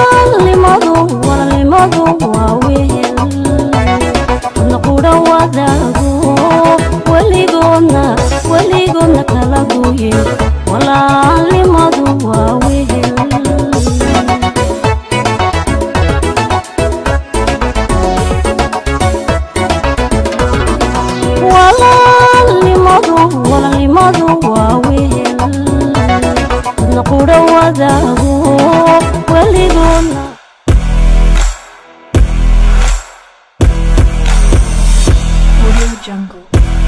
limadu wawehel naqura wadagu waligoodna kala gooye walaalimadu wawehel walaalimadu wawehel naqura wadagu waligoodna Jungle.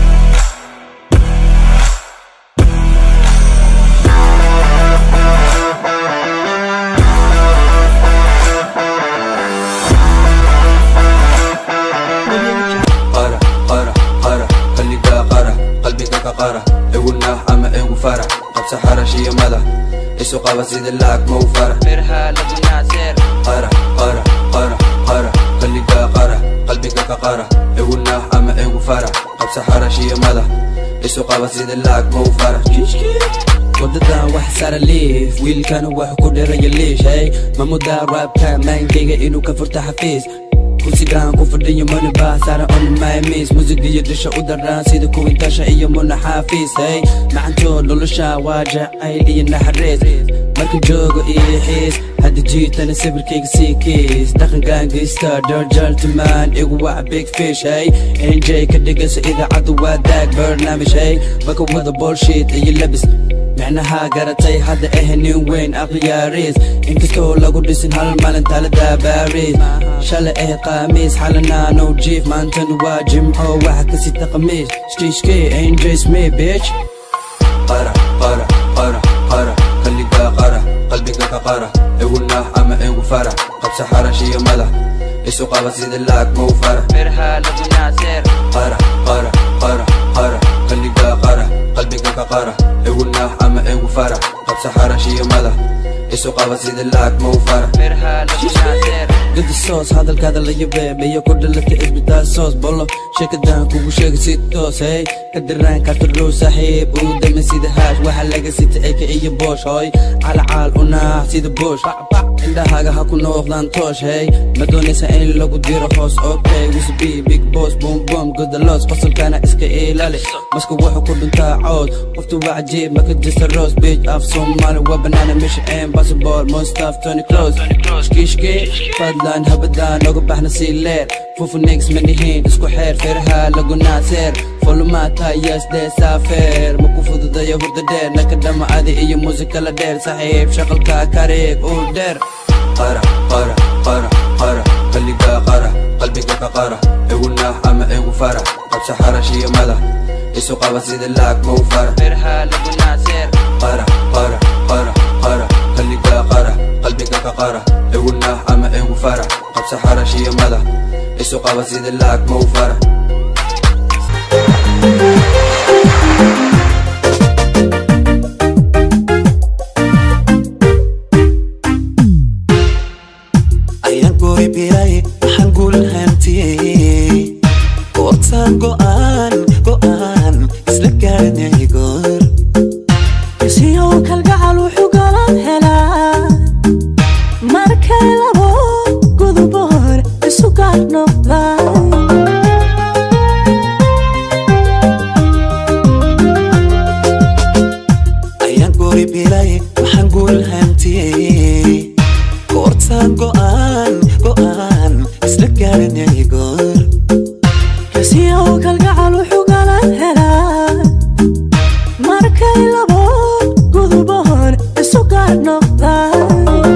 قارة يقولنا حما ايقو فرح قبسة حرشية مدى إيسو قابا سيد اللاك مو فرح فرحة لدنا سير قارة قارة قارة قارة خليك قارة قلبك كقارة يقولنا حما ايقو فرح قبسة حرشية مدى إيسو قابا سيد اللاك مو فرح وددان واحد صار ليف ويل كانوا واحد كل رجل ليش هاي ما مدى راب كان ما ينقيق إنو كفرت حفيز كوسيغان كوفردين يمون باسارة on my miss موسيقية دشا ودران سيدو كوين تاشا يمون حافيز هاي معنتو لولوشا واجع عيلي نحريز مركن جوغو إيحيس هادي جيت أنا سيبر كيك سيكيس داخن غانجيستا درجال تمان إيقوا بيك فيش هاي إن جاي كدقس إذا عدو واداك برنامج هاي باكو وذا بولشيت إي لبس معناها قرتي هذا إهني وين أغياريز إنكستو لغو ديسن هالمالن تالدا باريز شالا إيه قاميس حالنا نو جيف ما انت نواجم أو واحد كسي تقميش شتيشكي إن جاي سمي بيتش قارة قارة قارة قارة خليك قارة قلبك كقارة يقولنا حما إيقو فرح قبسة حرشية مدى إيسو قابا سيد اللاك مو فرح فرحة لدنا سير قارة قارة قارة قارة خليك قارة قلبك كقارة يقولنا حما إيقو فرح قبسة حرشية مدى إيسو قابا سيد اللاك مو فرح فرحة لدنا سير قد الصوص هذا الكاد اللي يبيب هي كل اللي تقيس بتاع الصوص بولو شيك الدان كوكو شيك سيد توس هاي كدران كارت الروس سحيب ودم سيد هاش وحلقة سيد ايك اي بوش هاي على عال وناح سيد بوش عندها حاجة هكون نوغلان توش هاي مدوني ساين لوكو ديرو خوص اوكي وسبي بيك بوس بوم بوم قد اللوس فصل كان اسكا اي لالي مسكو وحو كل انتا عود وفتو بعجيب ما كنت جس الروس بيج اف صومالي وبنانا مش ايم باسبول موستاف توني كلوز شكي فضلان هبدان لوكو بحنا سيلير فوفو نيكس مني هين اسكو حير فيرها لوكو ناسير فولو ماتا يس دي سافير مكو فودو دا يهود دير نكدام عادي اي موزيكا لدير صحيب شغل كاكاريك ودير قارة قارة قارة قارة خليك قارة قلبك كقارة يقولنا حما ايقو فرح قبسة حرشية مدى إيسو قابا سيد اللاك مو فرح فرحة لدنا سير قارة قارة قارة قارة خليك قارة قلبك كقارة يقولنا حما ايقو فرح قبسة حرشية مدى إيسو قابا سيد اللاك مو فرح biray waxaan guulhantiye goortaan go'aan isla gaarnay goor isiyow kalgacal wuxuu galan helaa markay labo guduboor isu gaar noqdaan ayaan goori biray waxaan guulhantiye goortaan go'aan isla gaarnay goor isiyow kalgacal wuxuu galan helaa markay labo guduboor isu gaar noqdaan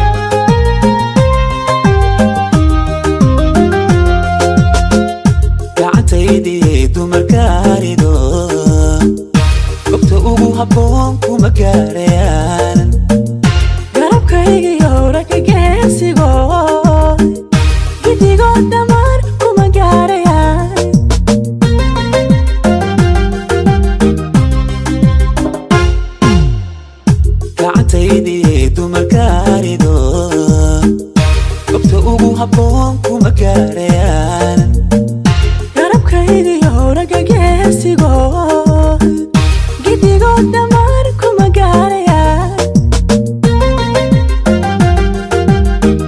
gacantaydii dumarkaarido gobta ugu habboon kuma gaarayaan garabkaygiyo ragga geesigo gidigoo dhammaan kuma gaarayaan gacantaydii dumarkaarido gobta ugu habboon kuma gaarayaan garabkaygiyo ragga geesigo gidigoo dhammaan kuma gaarayaan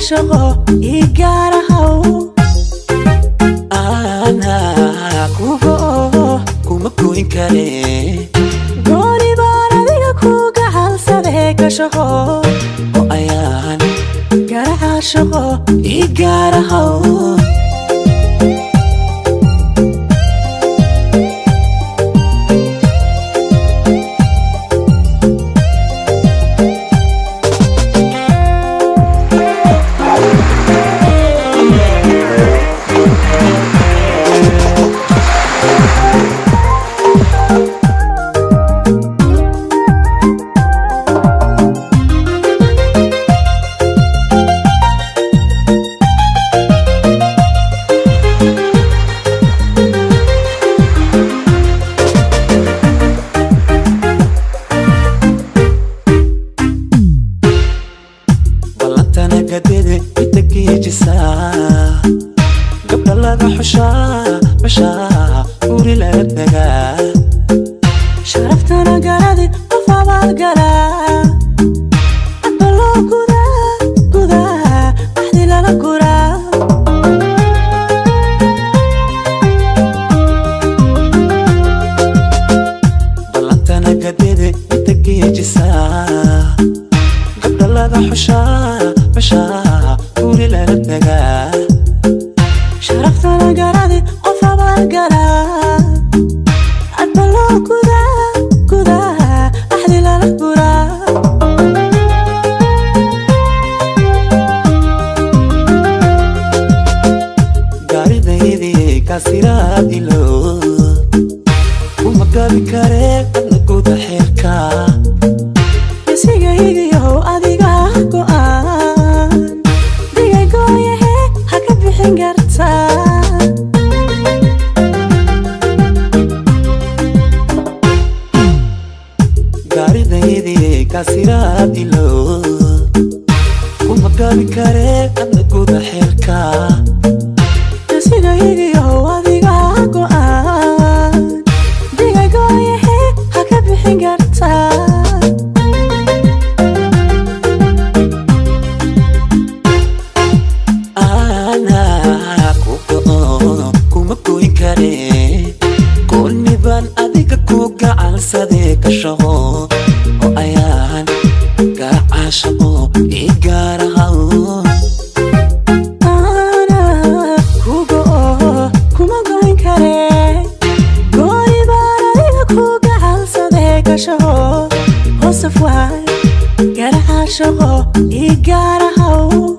عاشقه يقارهو أنا كوكو كوما كوين كاري قولي بارديك كوكا عالسديك شقو وأيان قار عاشقه يقارهو قبل لا حشا مشا وري لا دغا شرفتنا قرادي وفابات قرا أبلو قدا قدا أحدي لنا قرا بلانتنا قديدي تكي جسا قبل لا حشا مشا وري لا دغا شرفتنا قرادي وفابات قرا أبلو قدا قدا أحدي لنا قرا غاري دايدي كاسيرادي لو وما قابي كاري نقود حيركا يسيقا يقيو أديقا قوان ديقا قويه هكا بحين قرطا غاري دايدي كاسيرادي لو وما قابي كاري نقود حيركا يسيقا يقيو أديقا قوان ديقا قويه هكا بحين قرطا أنا كوكو كوما كوين كاري كل نبان أديك كوكا على صديق الشهو وأيان كعاشقو إيقارهو أنا كوكو كوما قوين كاري قولي بارديك كوكا عالصديق شهو وصفوان قار عاشقو إيقارهو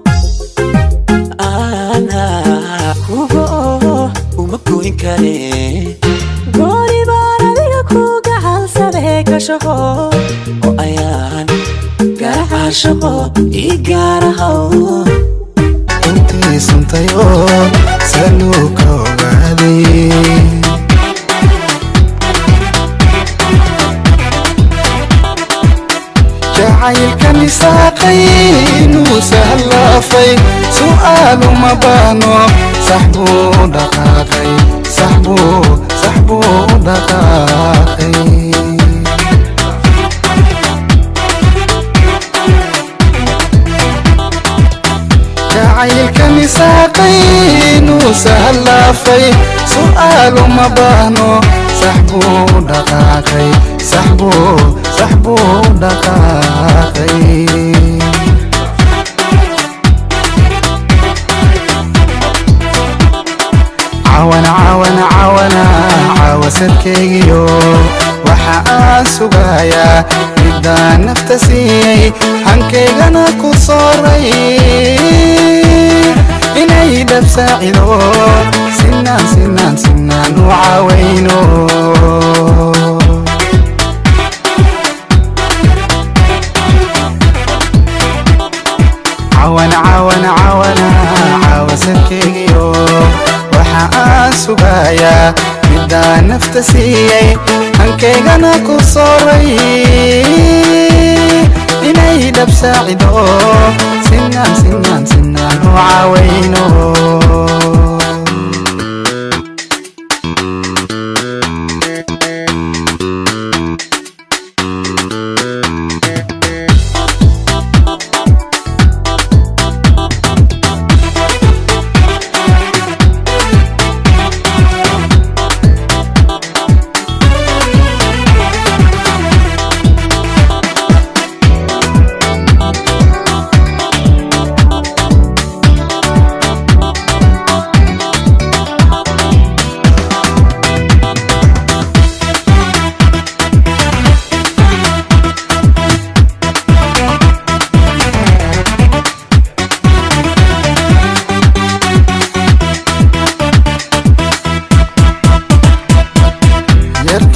أنا كوكو كوما كوين كاري قولي بارديك كوكا عالصديق شهو وأيان كعاشقو إيقارهو intii suntay oo saluu ka ogaaday jacaylka nisaaqay inuu sahlaafay su'aalu ma baano sax buu dhaqaaqay sax buu dhaqaaqay jacaylka nisaaqay inuu sahlaafay su'aalu ma baahno sax buu dhaqaaqay sax buu dhaqaaqay caawasadkaygiyo waxa aan sugayaa midaan nafta siiyey hankaygana ku sooray inay dhab saacido sinaan u caawayno caawasadkaygiyo waxa aan sugayaa midaan nafta siiyey hankaygana ku sooray inay dhab saacido sinaan u caawayno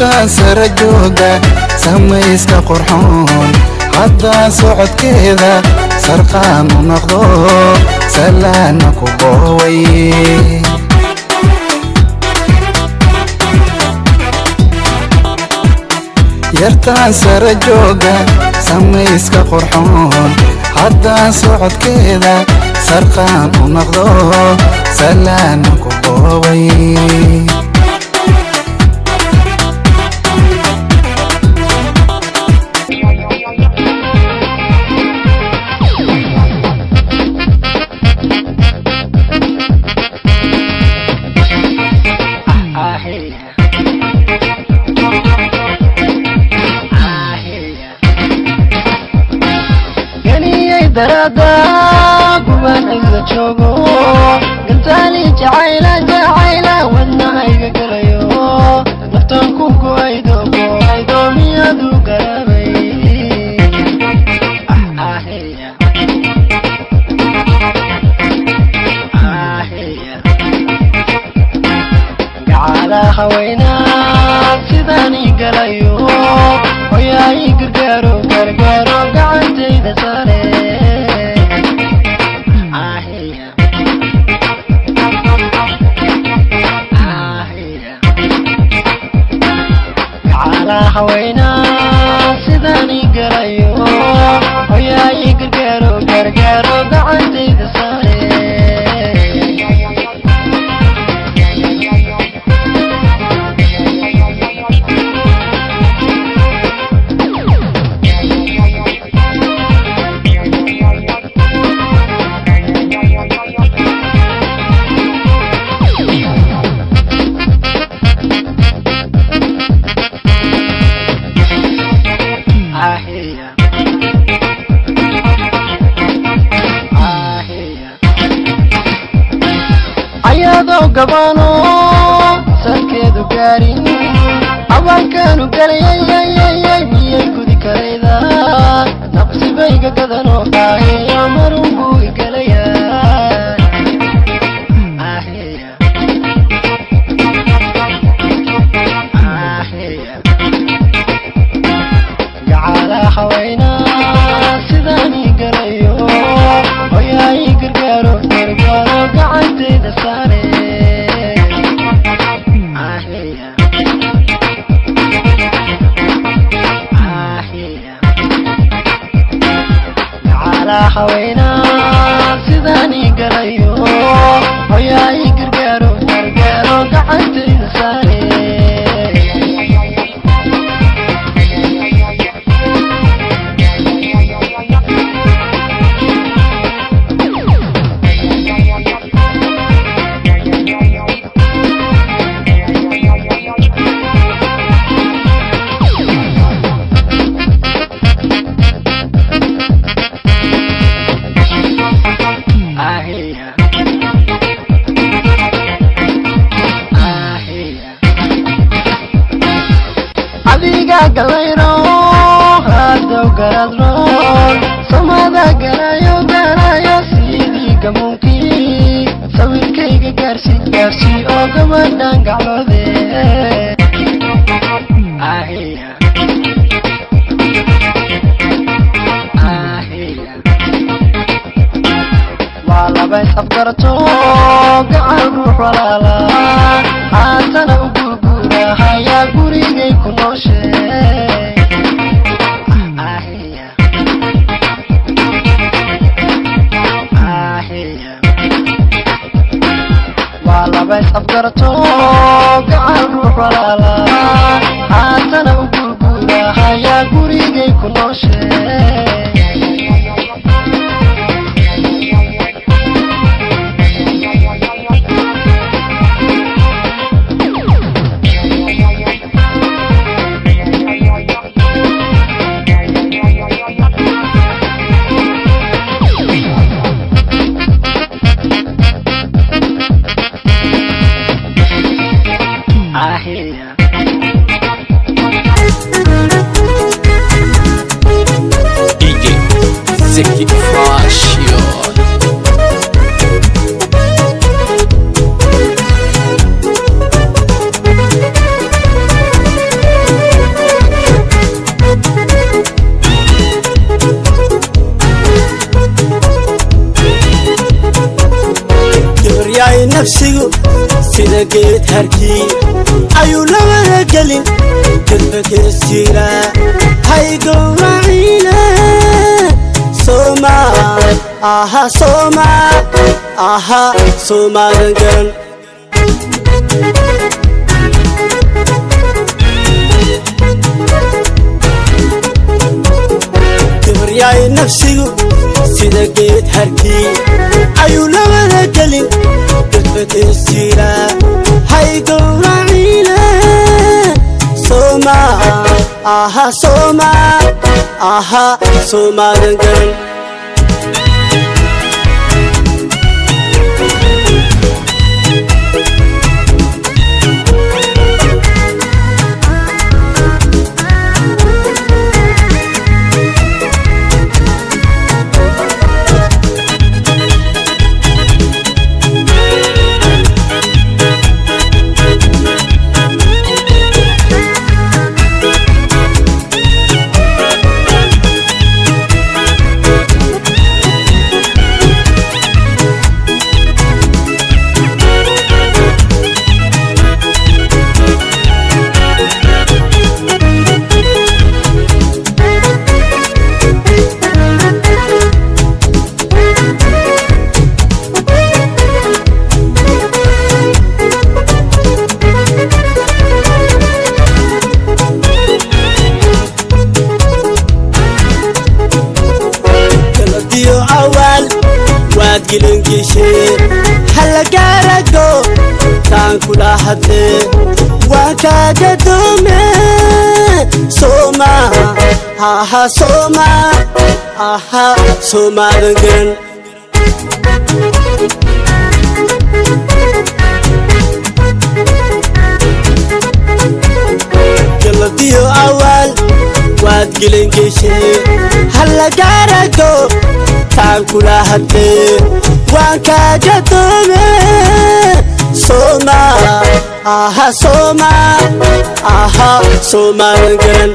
yartaan sara jooga samayska qurxoon haddaan socodkeeda sarqaan u noqdo salaana ku booway yartaan sara jooga samayska qurxoon haddaan socodkeeda sarqaan u noqdo salaana ku booway darada kuban iga joogo gantaali jacayla wadnahayga galayo naftan ku go'aydo miyadu garabay gacala hawayna sidani galayo hoyaay gargaaro gacantayda sare hawayna sidani galayo hoyaay gargaaro gacantayda sare ayadoo gabano salkeedu gaarin abankaanu galayay miyay gudi karayda naqsibayga gadanoo qaaheeya marun buu igalaya gacala hawayna sidani galayo hoyaay gargaaro gacantayda sare gacala hawayna sidani galayo hoyaay gargaaro gacantayda sare adiga galayro haddaw garadroon samada galayo sidii gamuunkii sawirkayga gaarsi oo gabadhan gacloode waa labays afgarto gacan ruux walaala haatana u gurguurahayaa gurigay ku noosheey waa labays afgarto gacan ruux walaala haatana u gurguurahayaa gurigay ku noosheey I hear كبرياي نفسي سيدكيت هركي أيو لما قلن قلبك السيرة هاي قرعينا سوما آها سوما آها سوما دنقرن كبرياي نفسي سيدكيت هركي أيو لما قلن قلبك السيرة هاي قرعينا سوما آها سوما آها سوما دنقرن هلا قارقو تان كلا حدي واكا قدومي سوما آها سوما آها سوما دنقرن قلبيو أول واد قلن قيشي هلا قارقو تان كلا حدي واكا قدومي سوما آها سوما آها سوما دنقرن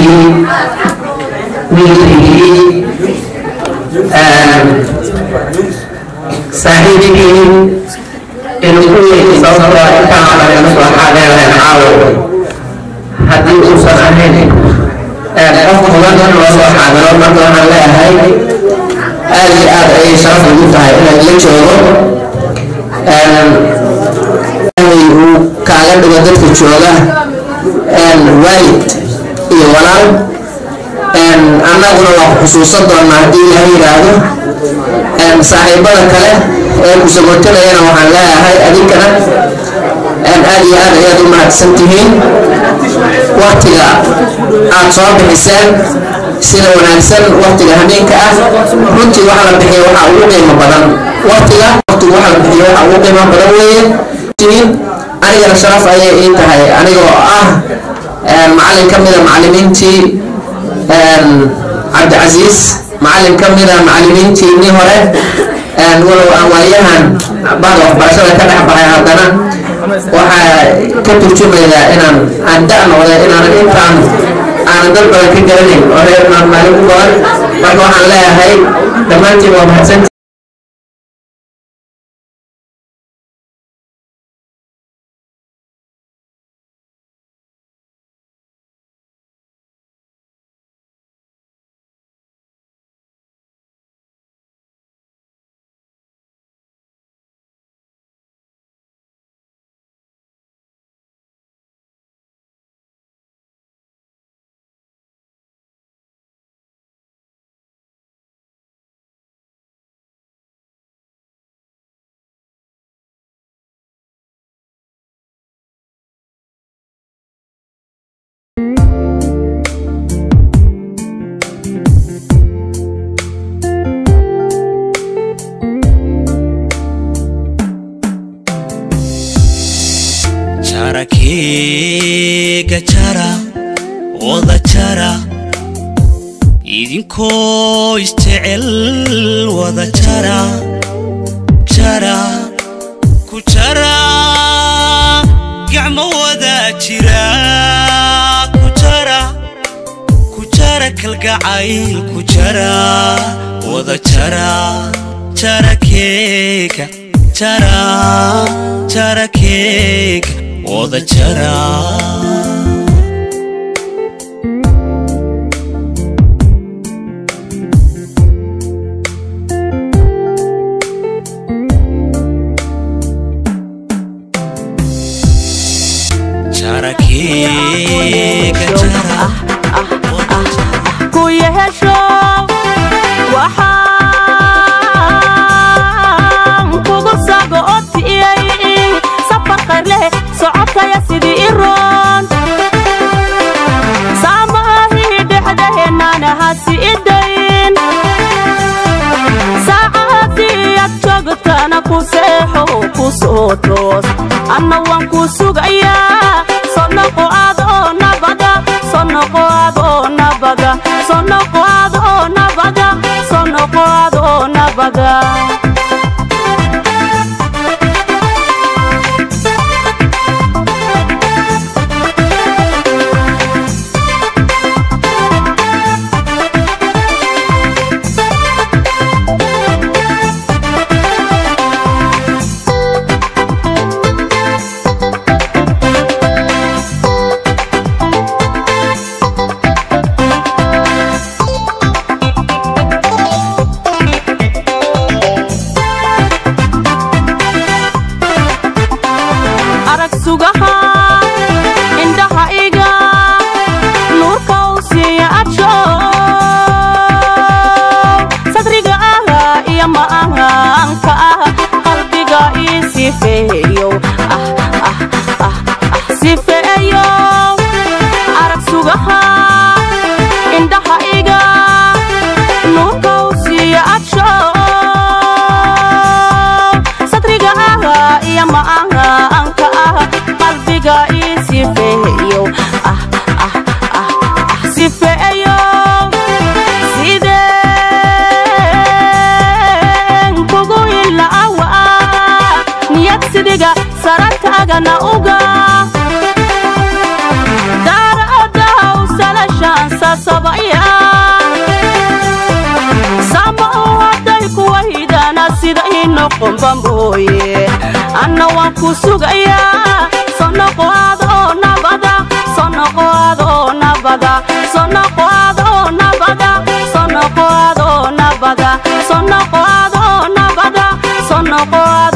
wiilkii saaxiibkii inuu ku yeeshay sababtoo intaan anaga soo xaadeereen caawo haddii uusan ahayn qof mudan in loo soo xaadiro marka waxaan leeyahay aad iyo aad ayay sharaf ugu tahay inaad la joogo uu kaaga dhigo dadka jooga waalid iyo walaal annaguna waa ku xusuusan doonaa haddii ilaha yidhaahdo saaxiibada kale ee ku sagotinayana waxaan leeyahay adinkana aad iyo aad ayaad u mahadsan tihiin waqtiga aad soo bixiseen sida wanaagsan waqtiga habeenka ah runtii waxa la bixiyo waxaa ugu qiimo badan waqtiga waxa la bixiyo waxaa ugu qiimo badan weeye anigana sharaf ayay ii tahay anigoo ah macallin ka mida macallimiintii cabdicasiis macallin ka mida macallimiintiinii hore walow aan waayahan bahda waxbarashada ka dhex baxay haddana waxaa ka turjumayaa inaan da' noqday inaanan intaan aanan dad badan ka garanayn oo reer maalin ku badan marka waxaan leeyahay dhammaantiin waa mahadsanti Kega chara, oda chara, idinko isjecel wada chara, chara, ku chara, gacmo wada jira, ku chara kalgacayl ku chara, wada chara, chara kega, chara kega. Oda chara chara kega chara kuya hesho waxaan kugu sago otiyay safar qarle socodkaya sidii iroon saamahii dhexdaheenana hasi idayn saacadii aad joogtana ku seexo ku soo toos anna waan ku sugayaa soo noqo adoo nabada soo noqo adoo nabada soo noqo adoo nabada soo noqo adoo nabada Sarata agana uga Dara ada usala shansa sabaya sama waday ku wahidana sida inoqon bamboye anna waan ku sugaya sonoqoado nabada sonoqoado nabada sonoqoado nabada sonoqoado nabada sonoqoado nabada sonoqoado